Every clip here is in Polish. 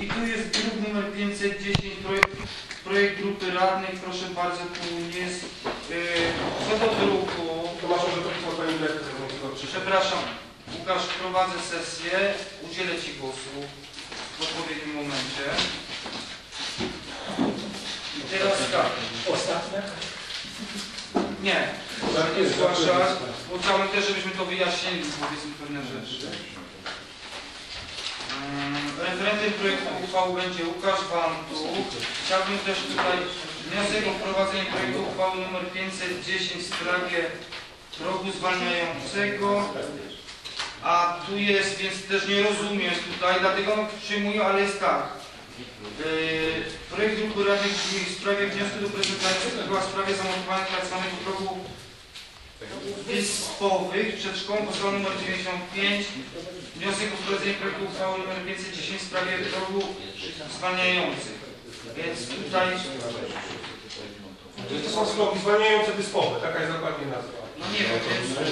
I tu jest druk numer 510, projekt grupy radnych. Proszę bardzo, tu jest co do druku. To masz może to pismo Pani Dyrektor. Przepraszam, Łukasz, prowadzę sesję. Udzielę Ci głosu w odpowiednim momencie. I teraz tak. Ostatnia? Nie, nie zgłaszać, bo chciałbym też, żebyśmy to wyjaśnili, powiedzmy pewne rzeczy. Referentem projektu uchwały będzie Łukasz Wantuch. Chciałbym też tutaj wniosek o wprowadzenie projektu uchwały nr 510 w sprawie progu zwalniającego. A tu jest, więc też nie rozumiem tutaj, dlatego przyjmuję, ale jest tak. Projekt grupy radnych brzmi w sprawie wniosku do prezydenta w sprawie zamontowania tzw. progu wyspowych przed szkołą podstawową nr 95. Wniosek o wprowadzenie projektu uchwały nr 510 w sprawie progu zwalniających. Więc tutaj... To są progi zwalniające wyspowe, taka jest dokładnie nazwa. No nie wiem,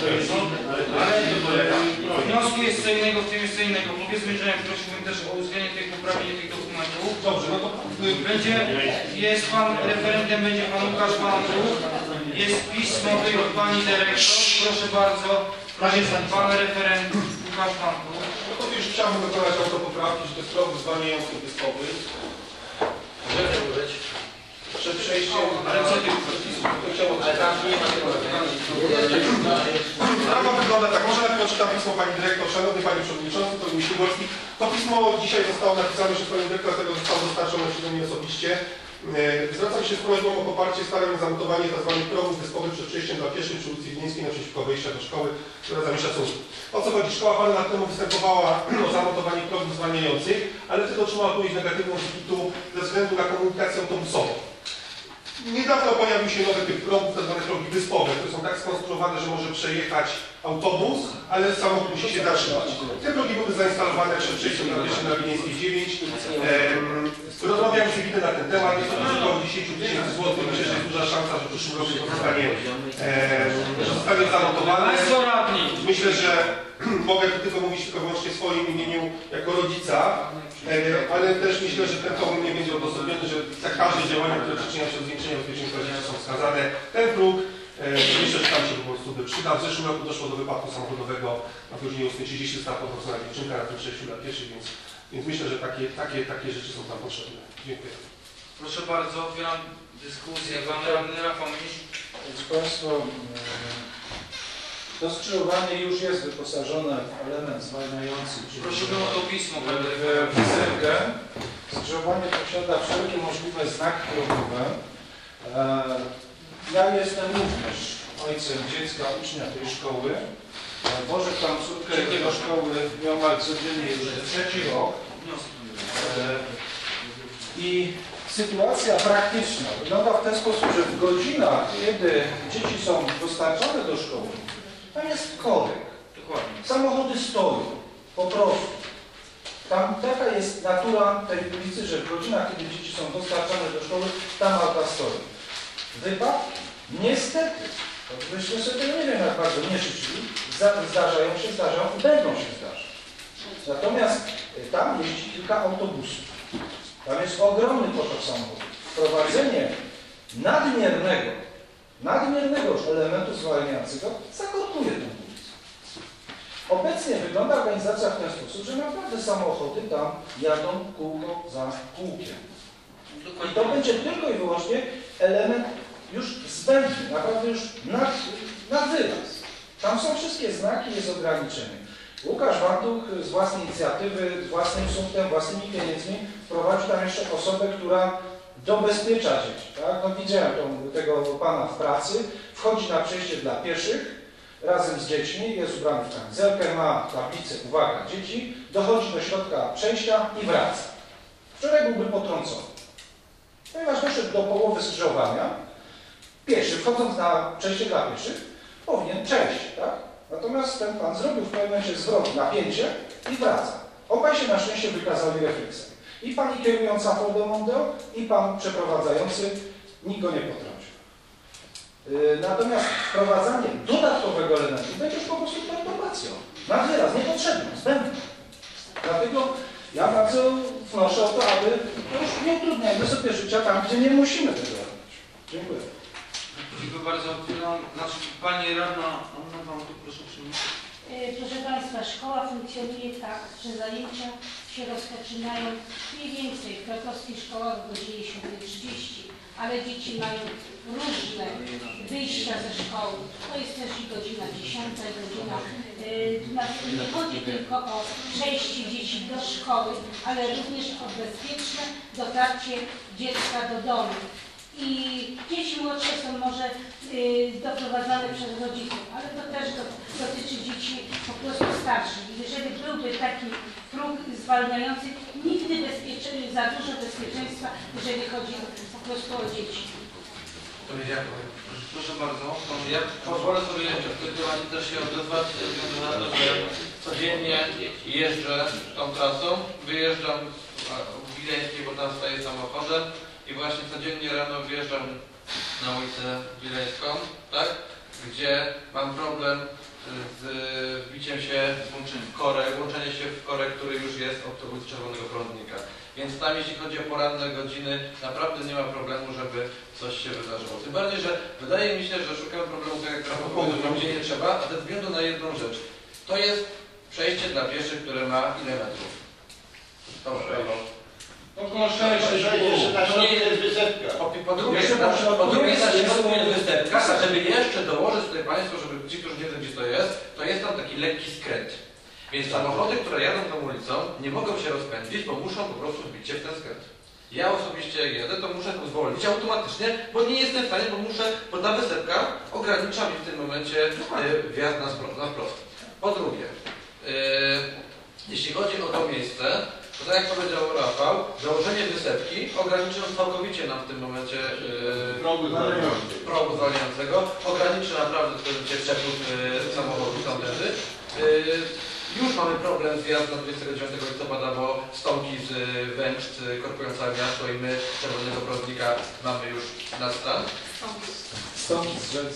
ale w wniosku jest co innego, w tym jest co innego. Powiedzmy, że prosiłbym też o uwzględnienie tych poprawienie tych dokumentów. Dobrze, no to... Jest Pan referentem, będzie Pan Łukasz Wantuch. Jest pismo od Pani Dyrektor. Proszę bardzo, Pan referent Łukasz Wantuch. No to już chciałbym dokonać autopoprawki, że to jest prog zwalniający wyspowy. Przed przejściem... Ale co Ty Sprawa wygląda tak, może najpierw odczytam pismo Pani Dyrektor. Szanowny Panie Przewodniczący, to Myśliwski. To pismo dzisiaj zostało napisane przez Pani Dyrektor, dlatego zostało dostarczone przeze mnie osobiście. Zwracam się z prośbą o poparcie starań o zamontowanie tzw. progów wyspowych przed przejściem dla pieszych przy ulicy Wileńskiej naprzeciwko wejścia do szkoły, która zamieszcza Cudów. O co chodzi? Szkoła parę lat temu występowała o zamontowanie progów zwalniających, ale wtedy otrzymała odpowiedź negatywną z PIT-u ze względu na komunikację autobusową. Niedawno pojawił się nowy typ progów, tzw. progi wyspowe, które są tak skonstruowane, że może przejechać autobus, ale samochód musi się zatrzymać. Te progi były zainstalowane przed przejściem na pieszych na Wileńskiej 9. Rozmawiamy z Witem na ten temat, jest to około 10 000 złotych. Myślę, że jest duża szansa, że w przyszłym roku to zostanie zamontowane. Myślę, że mogę tylko mówić tylko wyłącznie w swoim imieniu jako rodzica, ale też myślę, że ten problem nie będzie odosobniony, że za każde działania, które przyczyniają się do zwiększenia bezpieczeństwa dzieci są wskazane. Ten próg, myślę, że tam się po prostu przyda. W zeszłym roku doszło do wypadku samochodowego na godzinie 8:30 została podwrócona dziewczynka na tym przejściu dla pieszych, więc myślę, że takie rzeczy są tam potrzebne. Dziękuję. Proszę bardzo, otwieram dyskusję. Pan radny Rafał Miś. Proszę Państwa, to skrzyżowanie już jest wyposażone w element zwalniający. Prosimy o to pismo, Panie w wizerkę. Skrzyżowanie posiada wszelkie możliwe znaki drogowe. Ja jestem również ojcem dziecka, ucznia tej szkoły. Wożę tam córkę do szkoły nieomal codziennie już trzeci rok. I sytuacja praktyczna wygląda w ten sposób, że w godzinach, kiedy dzieci są dostarczane do szkoły, tam jest korek. Samochody stoją, po prostu. Tam taka jest natura tej ulicy, że w godzinach, kiedy dzieci są dostarczane do szkoły, tam auta stoją. Wypadki, niestety, byśmy sobie nie wiem jak bardzo nie życzyli, zdarzają i będą się zdarzać. Natomiast tam jeździ kilka autobusów. Tam jest ogromny potok samochodów. Wprowadzenie nadmiernego elementu zwalniającego zakorkuje tę ulicę. Obecnie wygląda organizacja w ten sposób, że naprawdę samochody tam jadą kółko za kółkiem. I to będzie tylko i wyłącznie element już zbędny, naprawdę już na wyraz. Tam są wszystkie znaki, jest ograniczenie. Łukasz Wantuch z własnej inicjatywy, z własnym sumptem, własnymi pieniędzmi wprowadził tam jeszcze osobę, która dobezpiecza dzieci. Tak? No, widziałem tego pana w pracy, wchodzi na przejście dla pieszych razem z dziećmi, jest ubrany w kamizelkę, ma tablicę uwaga dzieci, dochodzi do środka przejścia i wraca. Wczoraj byłby potrącony. Ponieważ doszedł do połowy skrzyżowania, pieszy, wchodząc na przejście dla pieszych, powinien przejść, tak? Natomiast ten pan zrobił w pewnym momencie zwrot, napięcie i wraca. Obaj się na szczęście wykazali refleksem. I pani kierująca Fordo Mondeo, i pan przeprowadzający, nikt go nie potrącił. Natomiast wprowadzanie dodatkowego elementu będzie już po prostu perturbacją. Na wyraz, niepotrzebną, zbędną. Dlatego ja bardzo wnoszę o to, aby już nie utrudniajmy sobie życia tam, gdzie nie musimy tego robić. Dziękuję. Dziękuję bardzo. Pani radna, Anna, Wam tu proszę przyjmie. Proszę Państwa, szkoła funkcjonuje tak, że zajęcia się rozpoczynają mniej więcej w krakowskich szkołach o godzinie 7:30, ale dzieci mają różne wyjścia ze szkoły. To jest też i godzina 10, godzina. Nie chodzi tylko o przejście dzieci do szkoły, ale również o bezpieczne dotarcie dziecka do domu. I dzieci młodsze są może doprowadzane przez rodziców, ale to też dotyczy dzieci po prostu starszych. Jeżeli byłby taki próg zwalniający, nigdy za dużo bezpieczeństwa, jeżeli chodzi po prostu o dzieci. Proszę bardzo. Ja pozwolę sobie ewentualnie też się odezwać ze względu na to, że codziennie jeżdżę tą trasą, wyjeżdżam w Wileńskiej, bo tam staję samochodem i właśnie codziennie rano wjeżdżam na ulicę Wileńską, tak? Gdzie mam problem z wbiciem się w korek, włączenie się w korek, który już jest od ulicy Czerwonego Prądnika. Więc tam, jeśli chodzi o poranne godziny, naprawdę nie ma problemu, żeby coś się wydarzyło. Tym bardziej, że wydaje mi się, że szukamy problemu, tak jak trafiłem, gdzie nie trzeba, a ze względu na jedną rzecz. To jest przejście dla pieszych, które ma ile metrów? Około 6, to nie jest wysepka. Po drugie, na środku jest występka, a żeby jeszcze dołożyć tutaj Państwo, żeby ci, którzy nie wiedzą, gdzie to jest tam taki lekki skręt. Więc samochody, które jadą tą ulicą, nie mogą się rozpędzić, bo muszą po prostu wbić się w ten skręt. Ja osobiście jak jadę, to muszę to zwolnić automatycznie, bo nie jestem w stanie, bo ta wysepka ogranicza mi w tym momencie wjazd na wprost. Po drugie, jeśli chodzi o to miejsce, to tak jak powiedział Rafał, założenie wysepki ograniczy całkowicie nam w tym momencie progu zwalniającego, ograniczy naprawdę przepływ samochodów tamtędy. Już mamy problem z wjazdem 29 listopada, bo stąki z Węgrzc korkują całe miasto i my Czerwonego Prądnika mamy już na stan. Stąd z rzecz.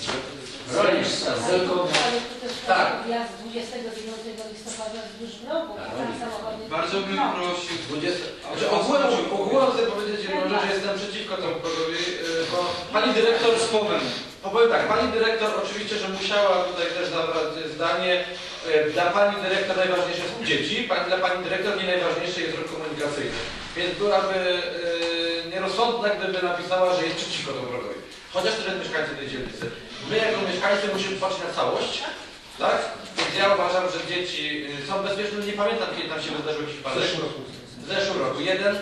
Ale to też Tak. wjazd 29 listopada wzdłuż drogu, tam samochody. Bardzo bym prosił. Ogółem chcę powiedzieć jedną rzecz, że jestem przeciwko temu progowi, bo Pani dyrektor z powem. powiem tak, pani dyrektor oczywiście, że musiała tutaj też zabrać zdanie. Dla pani dyrektor najważniejsze są dzieci, dla pani dyrektor nie najważniejszy jest ruch komunikacyjny. Więc byłaby nierozsądna, gdyby napisała, że jest przeciwko temu progowi. Chociaż też jest mieszkańcy tej dzielnicy. My jako mieszkańcy musimy patrzeć na całość, tak? Więc ja uważam, że dzieci są bezpieczne. Nie pamiętam, kiedy tam się wydarzył jakiś wypadek. W zeszłym roku. Jeden.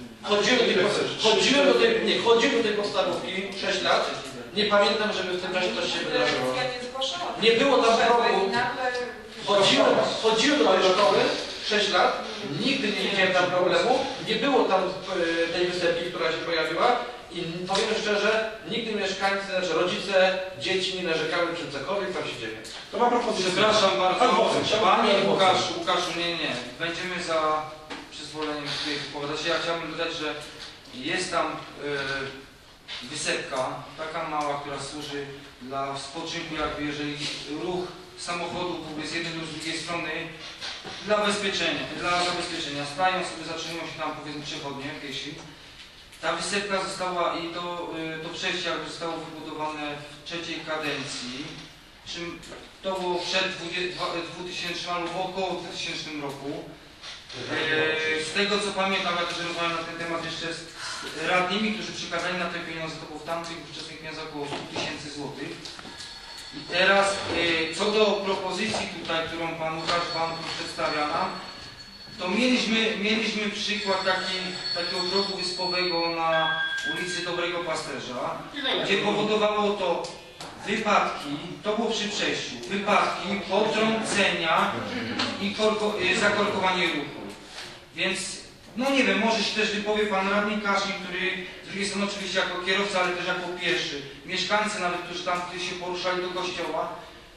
Chodziłem do tej podstawówki 6 lat. Nie pamiętam, żeby w tym czasie coś się wydarzyło. Nie było tam progu. Chodziłem do tej szkoły 6 lat. Nigdy nie widziałem tam problemu. Nie było tam tej wysepki, która się pojawiła. I powiem szczerze, nigdy mieszkańcy, znaczy rodzice, dzieci nie narzekały przed cokolwiek, tam się dzieje. To ma propozycję. Przepraszam bardzo. Panie Łukaszu. Łukaszu, nie. Będziemy za przyzwoleniem tutaj wypowiadać. Ja chciałbym dodać, że jest tam wysepka, taka mała, która służy dla spoczynku, jakby jeżeli ruch samochodu w ogóle z jednej lub z drugiej strony dla zabezpieczenia. Stają sobie, zatrzymują się tam powiedzmy przechodnie, piesi. Ta wysepka została i to przejście jakby zostało wybudowane w trzeciej kadencji, czym to było przed 2000 albo około 2000 roku. Z tego co pamiętam, ja też rozmawiam na ten temat jeszcze z radnymi, którzy przekazali na te pieniądze, to było w tamtych ówczesnych pieniądzach około 100 000 złotych. I teraz co do propozycji tutaj, którą pan Łukasz Wam przedstawia nam, to mieliśmy przykład takiego progu wyspowego na ulicy Dobrego Pasterza, gdzie powodowało to wypadki, to było przy przejściu, wypadki, potrącenia i zakorkowanie ruchu. Więc, no nie wiem, może się też wypowie pan radny Kaszin, który z drugiej strony oczywiście jako kierowca, ale też jako pieszy. Mieszkańcy nawet, którzy tam się poruszali do kościoła,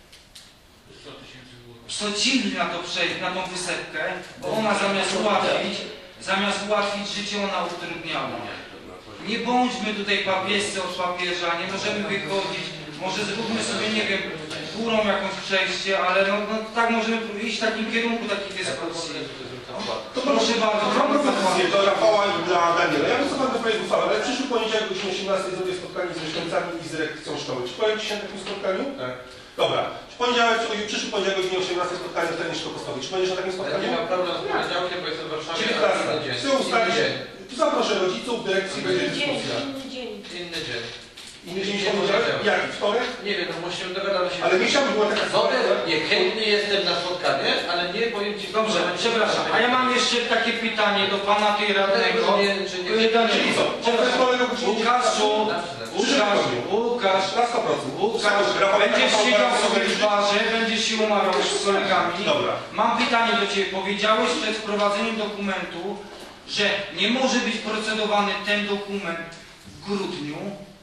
przeciwni na to przejść, na tą wysepkę, bo ona zamiast ułatwić życie, ona utrudniała. Nie bądźmy tutaj papiescy od papieża, nie możemy wychodzić, może zróbmy sobie, nie wiem, górą jakąś przejście, ale tak możemy iść w takim kierunku takiej dyskusji. To proszę bardzo. Mam propozycję. do Rafała i dla Daniela. Ja wycofam ten projekt uchwały, ale przyszły poniedziałek o godzinie 18 zrobię spotkanie z mieszkańcami i z dyrekcją szkoły. Czy pojawicie się na takim spotkaniu? Tak. Dobra. Przyszły poniedziałek o godzinie 18 spotkanie w terenie szkoły podstawowej. Czy będziesz na takim Ja spotkaniu? nie mam problemu z poniedziałkiem, bo jestem w Warszawie. 19. Chcę ustalić. Zaproszę rodziców, dyrekcji, będzie dyskusja. Inny dzień. Inny dzień. Inny dzień poniedziałek? Jaki? Wtorek? Nie wiem, no musimy dogadać się. Ale nie chciałbym, była taka Mogę, sytuacja. nie, chętny jestem na spotkanie, ale nie powiem Ci... Dobrze, przepraszam. A ja mam jeszcze takie pytanie do pana tej radnego. Czyli co? Przepraszam, Łukasz, na 100%. będziesz siedział sobie w barze, będziesz się umawiał z kolegami. Dobra. Mam pytanie do Ciebie. Powiedziałeś przed wprowadzeniem dokumentu, że nie może być procedowany ten dokument w grudniu,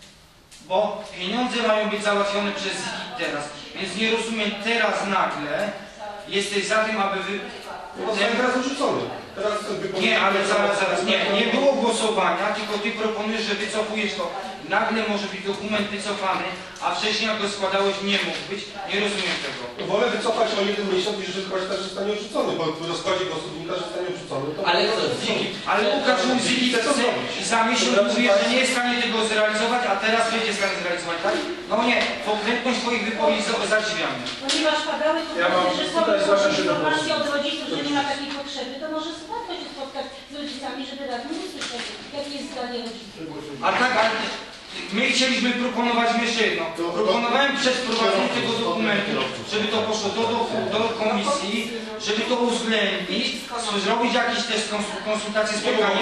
bo pieniądze mają być załatwione przez ZIT teraz. Więc nie rozumiem, teraz nagle jesteś za tym, aby wy... Teraz odrzucony. Teraz Nie, ale zaraz. Nie było głosowania, tylko Ty proponujesz, że wycofujesz to. Nagle może być dokument wycofany, a wcześniej jak go składałeś nie mógł być. Nie rozumiem tego. Wolę wycofać o 1 miesiąc i ryzykować też, że zostanie odrzucony, bo w rozkładzie głosu wynika, że zostanie odrzucony. To Ale co, Ziki? Ale Łukasz Muzyki chce i za miesiąc mówi, że nie jest w stanie tego zrealizować, a teraz będzie w stanie zrealizować, tak? No nie, pokrętność Twoich wypowiedzi zadziwia mnie. Ponieważ padały tu Ja mam że są tutaj zgłaszam się do informacje głosu. od rodziców, że nie ma takiej potrzeby, to może warto się spotkać z rodzicami, żeby radni usłyszeć, jakie jest zdanie rodziców. A tak, ale my chcieliśmy proponować jeszcze jedno. Proponowałem przed wprowadzeniem tego dokumentu, żeby to poszło do komisji, żeby to uwzględnić, zrobić jakiś też konsultacje, spotkanie.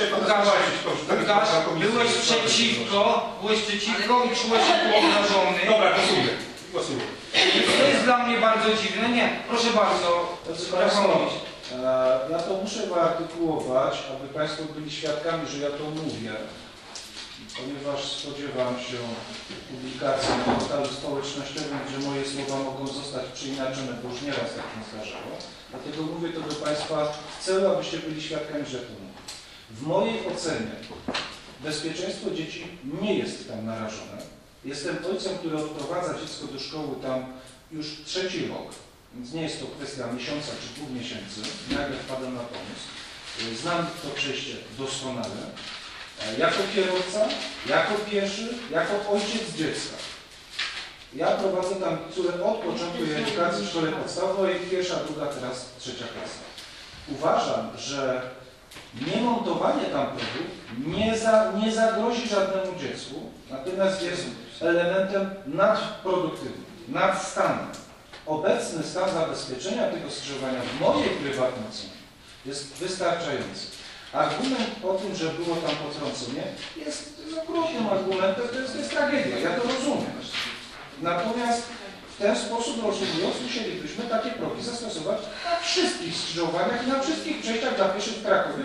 Łukasz, byłeś przeciwko i czułeś się obrażony. Dobra, głosujmy. To jest dla mnie bardzo dziwne. Nie, proszę bardzo. Drodzy Państwo, ja to muszę wyartykułować, aby Państwo byli świadkami, że ja to mówię, ponieważ spodziewam się publikacji na portalu społecznościowym, gdzie moje słowa mogą zostać przeinaczone, bo już nieraz tak się zdarzało. Dlatego mówię to do Państwa w celu, abyście byli świadkami, że to mówię. W mojej ocenie bezpieczeństwo dzieci nie jest tam narażone. Jestem ojcem, który odprowadza dziecko do szkoły tam już 3. rok, więc nie jest to kwestia miesiąca czy pół miesięcy. Nagle wpadam na pomysł. Znam to przejście doskonale. Jako kierowca, jako pieszy, jako ojciec dziecka. Ja prowadzę tam córę od początku jej edukacji w szkole podstawowej, 1., 2., teraz 3. klasa. Uważam, że niemontowanie tam progów nie zagrozi żadnemu dziecku, natomiast jest elementem nadproduktywnym, nadstandardowym. Obecny stan zabezpieczenia tego skrzyżowania w mojej prywatnej ocenie jest wystarczający. Argument o tym, że było tam potrącenie, jest okrutnym argumentem, to jest tragedia, ja to rozumiem. Natomiast w ten sposób rozumując, musielibyśmy takie progi zastosować na wszystkich skrzyżowaniach i na wszystkich przejściach dla pieszych w Krakowie,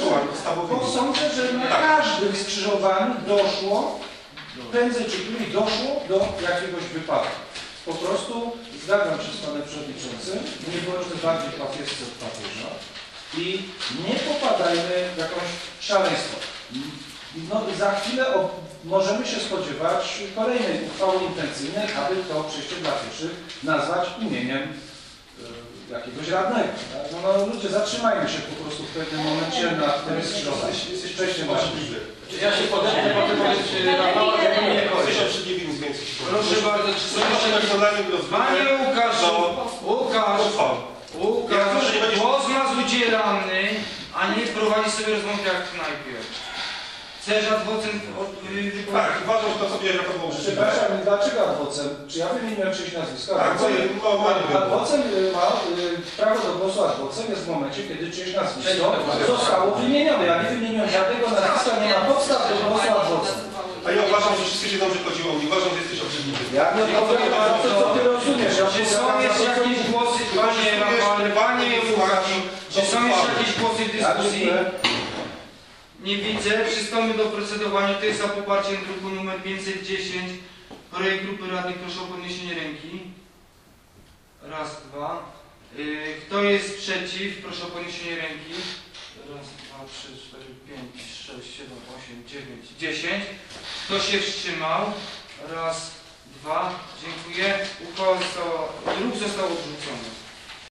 bo sądzę, że na każdym skrzyżowaniu doszło, prędzej czy później doszło do jakiegoś wypadku. Po prostu zgadzam się z Panem Przewodniczącym, nie bądźmy bardziej papiescy od papieża i nie popadajmy w jakąś szaleństwo. No, za chwilę możemy się spodziewać kolejnej uchwały intencyjnej, aby to przejście dla pieszych nazwać imieniem jakiegoś radnego. Tak? No ludzie, zatrzymajmy się po prostu w pewnym momencie na tym skrzyżowaniu. Jesteś przejściem dla pieszych. Ja się podejdę, bo Ty powiedz, Rafała, jak mnie Proszę bardzo, Panie Łukasz, głos masz udzielany, a nie prowadzi sobie rozmowę jak najpierw. Chcesz adwocem... Tak, uważam, że to sobie ja to było Przepraszam, dlaczego adwocem? Czy ja wymieniłem czyjeś nazwisko? Tak, Adwocem ma prawo do głosu adwocem jest w momencie, kiedy czyjeś nazwisko zostało wymienione. Ja nie wymieniłem żadnego nazwiska, nie ma podstaw do głosu adwocem. A ja uważam, że wszystko się dobrze chodziło. Nie uważam, że jesteś obrzydliwy. Ja nie co ty rozumiesz? Czy są jeszcze jakieś głosy, panie Łukaszu, czy są jeszcze jakieś głosy w dyskusji? Nie widzę. Przystąpmy do procedowania. Kto jest za poparciem druku nr 510? Projekt grupy radnych, proszę o podniesienie ręki. Raz, dwa. Kto jest przeciw? Proszę o podniesienie ręki. Raz, dwa, 3, 4, 5, 6, 7, 8, 9, 10. Kto się wstrzymał? Raz, dwa. Dziękuję. Druk został odrzucony.